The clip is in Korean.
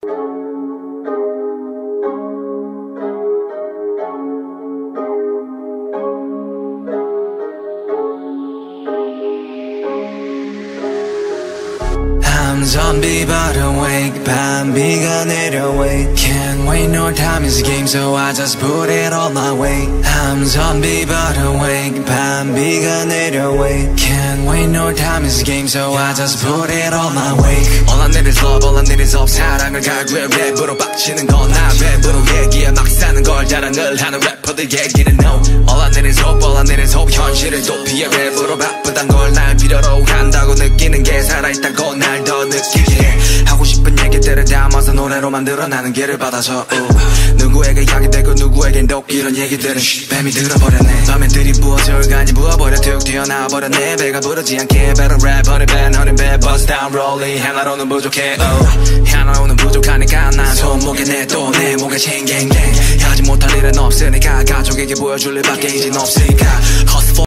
zombie but awake 밤비가 내려 wait Can't wait no time is a game so I just put it all my way I'm zombie but awake 밤비가 내려 wait Can't wait no time is a game so I just put it all my way All I need is love all I need is hope 사랑을 갈구해 랩으로 빡치는 건 나 랩으로 얘기해 막 사는 걸 자랑을 하는 래퍼들 얘기는 no All I need is hope all I need is hope 현실을 도피해 랩으로 바쁘단 걸 날 필요로 한다고 느끼는 게 살아있다고 날 더 느끼게 해 하고 싶은 얘기들을 담아서 노래로 만들어 나는 길을 받아서 누구에게 약이 되고 누구에겐 독 이런 얘기들은 뱀이 들어버렸네 밤에 들이부어져 얼간이 부어버려 툭 튀어나와버렸네 배가 부르지 않게 better rap honey bad honey bad bust down rolling 하나로는 부족해 하나로는 부족하니까 난 손목에 내 또 내 목에 챙갱갱 하지 못할 일은 없으니까 가족에게 보여줄 일밖에 이젠 없으니까